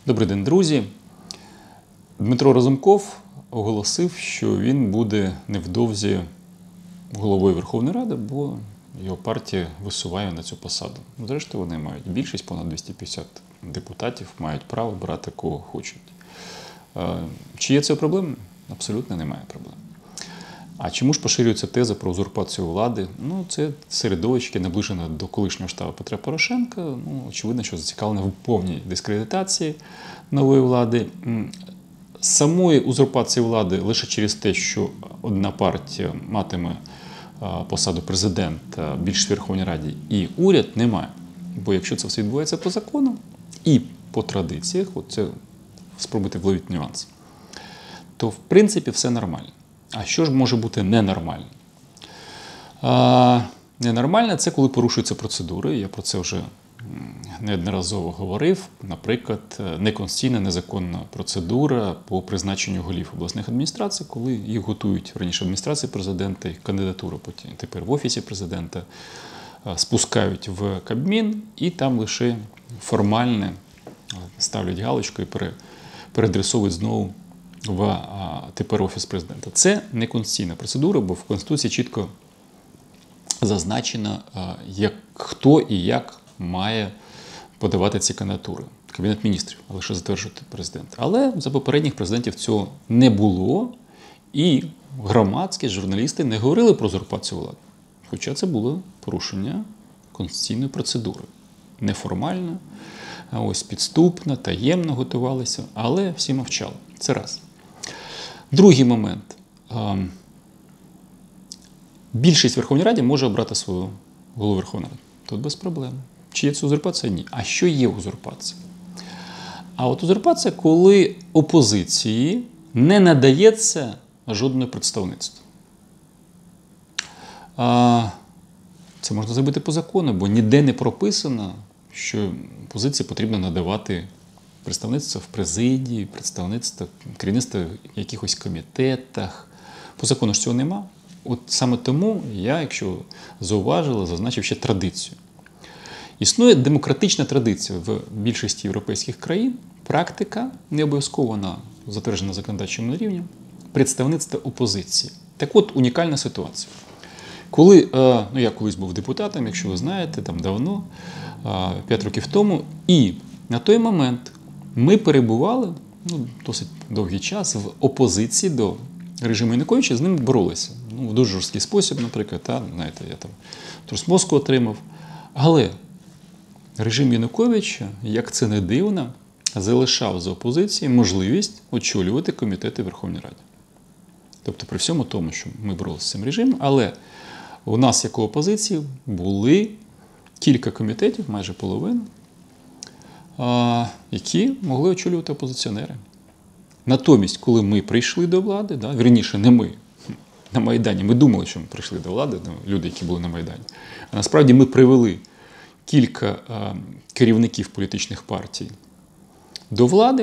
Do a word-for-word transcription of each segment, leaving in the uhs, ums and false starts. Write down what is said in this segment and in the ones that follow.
Добрий день, друзі. Дмитро Разумков оголосив, що він буде невдовзі головою Верховної Ради, бо його партія висуває на цю посаду. Зрештою, вони мають більшість, понад двісті п'ятдесят депутатів, мають право брати кого хочуть. Чи є це проблема? Абсолютно немає проблем. А чому ж поширюється теза про узурпацію влади? Ну, це середовище, наближене до колишнього штабу Петра Порошенка. Ну, очевидно, що зацікавлене в повній дискредитації нової влади. Самої узурпації влади лише через те, що одна партія матиме посаду президента, більшість в Верховній Раді і уряд, немає. Бо якщо це все відбувається по закону і по традиціях, от це спробуйте вловити нюанс, то в принципі все нормально. А що ж може бути ненормально? А, ненормально – це коли порушуються процедури. Я про це вже неодноразово говорив. Наприклад, неконституційна, незаконна процедура по призначенню голів обласних адміністрацій, коли їх готують раніше адміністрації президента, їх кандидатура потім тепер в Офісі президента, спускають в Кабмін і там лише формальне ставлять галочку і переадресовують знову в а, тепер Офіс президента. Це не конституційна процедура, бо в Конституції чітко зазначено, а, як, хто і як має подавати ці кандидатури. Кабінет міністрів, а лише затверджувати президент. Але за попередніх президентів цього не було, і громадські журналісти не говорили про узурпацію влади. Хоча це було порушення конституційної процедури. Неформально, а ось підступно, таємно готувалися, але всі мовчали. Це раз. Другий момент. Більшість в Верховній Раді може обрати свою голову Верховної Ради. Тут без проблем. Чи є це узурпація? Ні. А що є узурпація? А от узурпація, коли опозиції не надається жодне представництво. Це можна зробити по закону, бо ніде не прописано, що опозиції потрібно надавати представництво в президії, представництво, керівництво в якихось комітетах. По закону ж цього нема. От саме тому я, якщо зауважили, зазначив ще традицію. Існує демократична традиція в більшості європейських країн, практика, не обов'язково на затверджена законодавчому рівні, представництво опозиції. Так от, унікальна ситуація. Коли, ну я колись був депутатом, якщо ви знаєте, там давно, п'ять років тому, і на той момент ми перебували, ну, досить довгий час, в опозиції до режиму Януковича, з ним боролися. Ну, в дуже жорсткий спосіб, наприклад, та, знаєте, я там трус мозку отримав. Але режим Януковича, як це не дивно, залишав за опозицією можливість очолювати комітети Верховної Ради. Тобто при всьому тому, що ми боролися з цим режимом, але у нас, як у опозиції, були кілька комітетів, майже половина, які могли очолювати опозиціонери. Натомість, коли ми прийшли до влади, да, вірніше, не ми, на Майдані, ми думали, що ми прийшли до влади, люди, які були на Майдані, а насправді ми привели кілька а, керівників політичних партій до влади,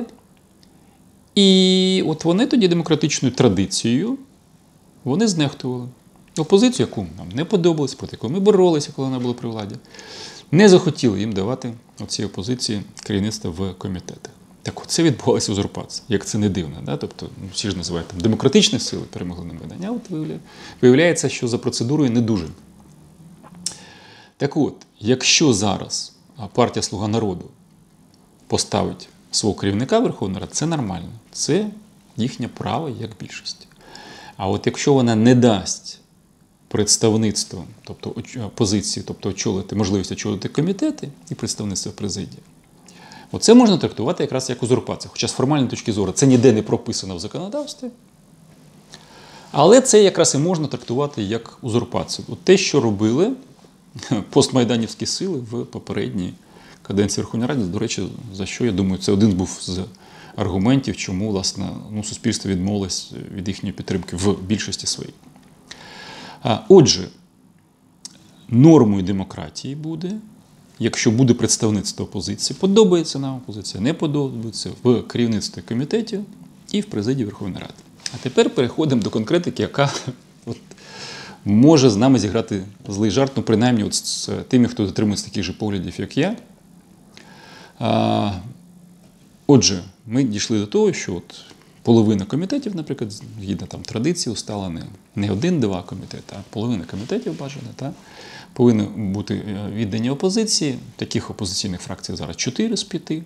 і от вони тоді демократичною традицією, вони знехтували. Опозицію, яку нам не подобалось, проти якої ми боролися, коли вона була при владі, не захотіли їм давати оцій опозиції керівництво в комітетах. Так от це відбувалася узурпація, як це не дивно. Да? Тобто, ну, всі ж називають там демократичні сили перемогли на Майдані, а от виявляється, що за процедурою не дуже. Так от, якщо зараз партія «Слуга народу» поставить свого керівника Верховної Ради, це нормально. Це їхнє право як більшості. А от якщо вона не дасть представництво, тобто позиції, тобто очолити, можливість очолити комітети і представництво президії, оце можна трактувати якраз як узурпація. Хоча з формальної точки зору це ніде не прописано в законодавстві. Але це якраз і можна трактувати як узурпацію. От те, що робили постмайданівські сили в попередній каденції Верховної Ради, до речі, за що, я думаю, це один був з аргументів, чому, власне, ну, суспільство відмовилось від їхньої підтримки в більшості своїй. Отже, нормою демократії буде, якщо буде представництво опозиції, подобається нам опозиція, не подобається, в керівництві комітетів і в президії Верховної Ради. А тепер переходимо до конкретики, яка от, може з нами зіграти злий жарт, ну, принаймні от з тими, хто дотримується таких же поглядів, як я. Отже, ми дійшли до того, що от половина комітетів, наприклад, згідно там традиції усталені, не один-два комітети, а половина комітетів бажано, та, повинні бути віддані опозиції. Таких опозиційних фракцій зараз чотири з п'яти.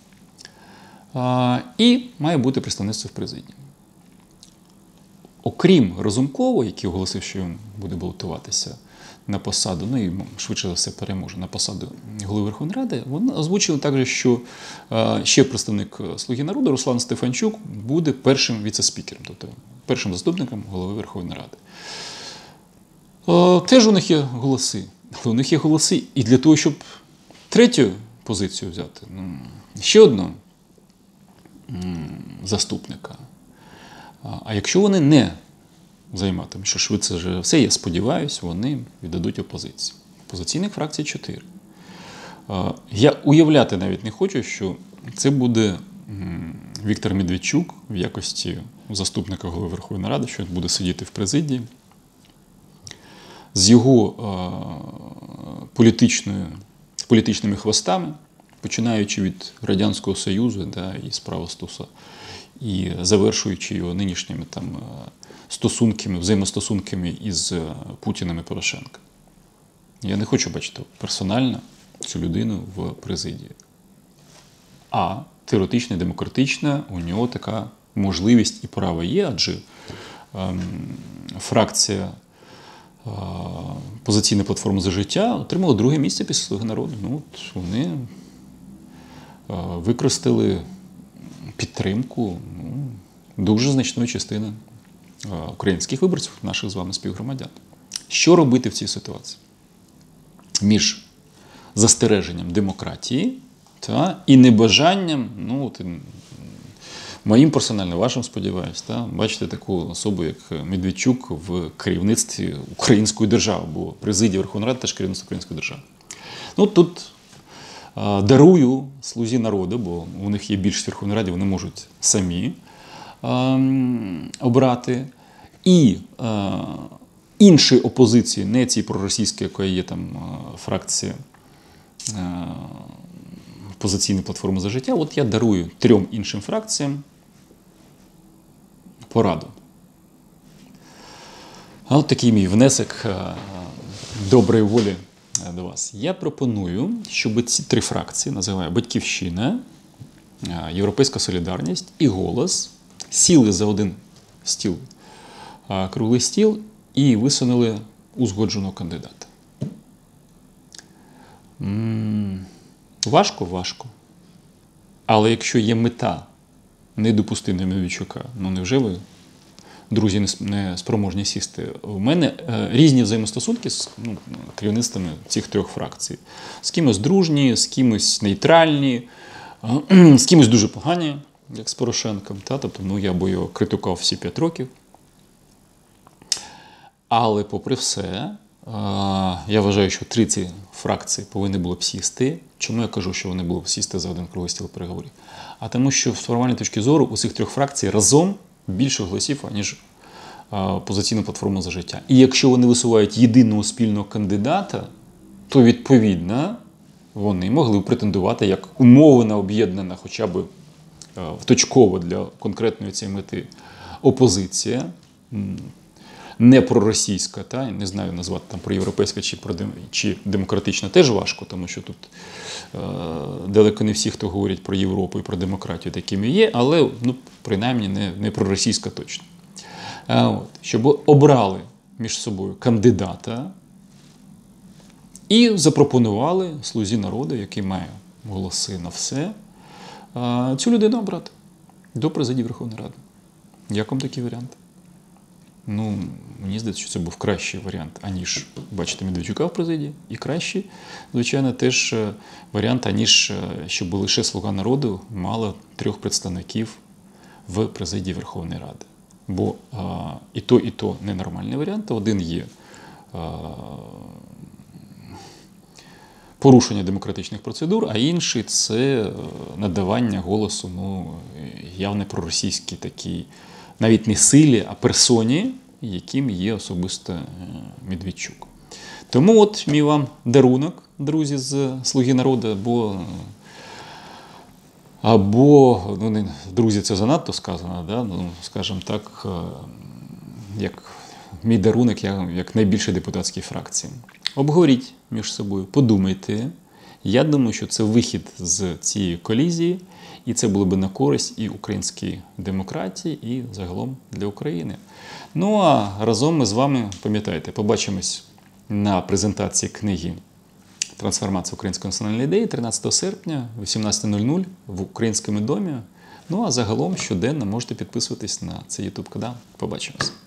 І має бути представництво в президії. Окрім Разумкова, який оголосив, що він буде балотуватися на посаду, ну і швидше за все переможе на посаду голови Верховної Ради, вони озвучили також, що ще представник «Слуги народу» Руслан Стефанчук буде першим віце-спікером, тобто першим заступником голови Верховної Ради. Теж у них є голоси. Але у них є голоси і для того, щоб третю позицію взяти, ну, ще одного заступника. А якщо вони не займатимуть, що швидше вже все, я сподіваюся, вони віддадуть опозиції. Опозиційних фракцій чотири. Я уявляти навіть не хочу, що це буде Віктор Медведчук в якості заступника голови Верховної Ради, що він буде сидіти в президії. З його політичною, політичними хвостами, починаючи від Радянського Союзу, да, і справа Стуса, і завершуючи його нинішніми там стосунками, взаємостосунками із Путіним і Порошенком. Я не хочу бачити персонально цю людину в президії. А теоретично, демократично у нього така можливість і право є, адже ем, фракція е, «Опозиційна платформа за життя» отримала друге місце після «Слуги народу». Ну, от вони е, використали підтримку ну, дуже значної частини е, українських виборців, наших з вами співгромадян. Що робити в цій ситуації? Між застереженням демократії та, і небажанням, ну, от, моїм персонально, вашим, сподіваюся, та, бачите таку особу, як Медведчук в керівництві української держави, бо президія Верховної Ради теж керівництво української держави. Ну, тут а, дарую «Слузі народу», бо у них є більшість в Верховній Раді, вони можуть самі а, обрати. І а, інші опозиції, не ці проросійські, яка є там фракція «Опозиційна платформа за життя», от я дарую трьом іншим фракціям пораду. А от такий мій внесок доброї волі до вас. Я пропоную, щоб ці три фракції, називаю «Батьківщина», «Європейська солідарність» і «Голос», сіли за один стіл, круглий стіл, і висунули узгодженого кандидата. М-м, важко? Важко. Але якщо є мета не допустити Медведчука, ну невже ви, друзі, не спроможні сісти? У мене е, різні взаємостосунки з ну, керівництвами цих трьох фракцій. З кимось дружні, з кимось нейтральні, е, з кимось дуже погані, як з Порошенком. Та? Тобто, ну, я бо його критикував всі п'ять років. Але, попри все, я вважаю, що три ці фракції повинні були б сісти. Чому я кажу, що вони були б сісти за один круглий стіл переговорів? А тому, що з формальної точки зору у цих трьох фракцій разом більше голосів, ніж «Опозиційна платформа за життя». І якщо вони висувають єдиного спільного кандидата, то, відповідно, вони могли б претендувати як умовно об'єднана, хоча б точково для конкретної цієї мети опозиція, не проросійська, та, не знаю назвати там проєвропейська чи, про, чи демократична, теж важко, тому що тут е, далеко не всі, хто говорять про Європу і про демократію, такими є, але ну, принаймні не, не проросійська точно. А, от, щоб обрали між собою кандидата і запропонували «Слузі народу», який має голоси на все, е, цю людину обрати до президії Верховної Ради. Як вам такий варіант? Ну, мені здається, що це був кращий варіант, аніж бачити Медведчука в президії. І кращий, звичайно, теж варіант, аніж щоб лише «Слуга народу» мала трьох представників в президії Верховної Ради. Бо а, і то, і то ненормальні варіанти. Один є а, порушення демократичних процедур, а інший – це надавання голосу, ну, явно проросійській такій, навіть не силі, а персоні, яким є особисто Медведчук. Тому от мій вам дарунок, друзі, з «Слуги народу», бо Або, ну, не, друзі, це занадто сказано, да? Ну, скажімо так, як мій дарунок, як, як найбільшій депутатській фракції. Обговоріть між собою, подумайте. Я думаю, що це вихід з цієї колізії, і це було б на користь і українській демократії, і загалом для України. Ну, а разом ми з вами, пам'ятаєте, побачимось на презентації книги «Трансформація української національної ідеї» тринадцятого серпня, вісімнадцята нуль нуль в Українському домі. Ну, а загалом щоденно можете підписуватись на цей ютуб канал. Побачимось.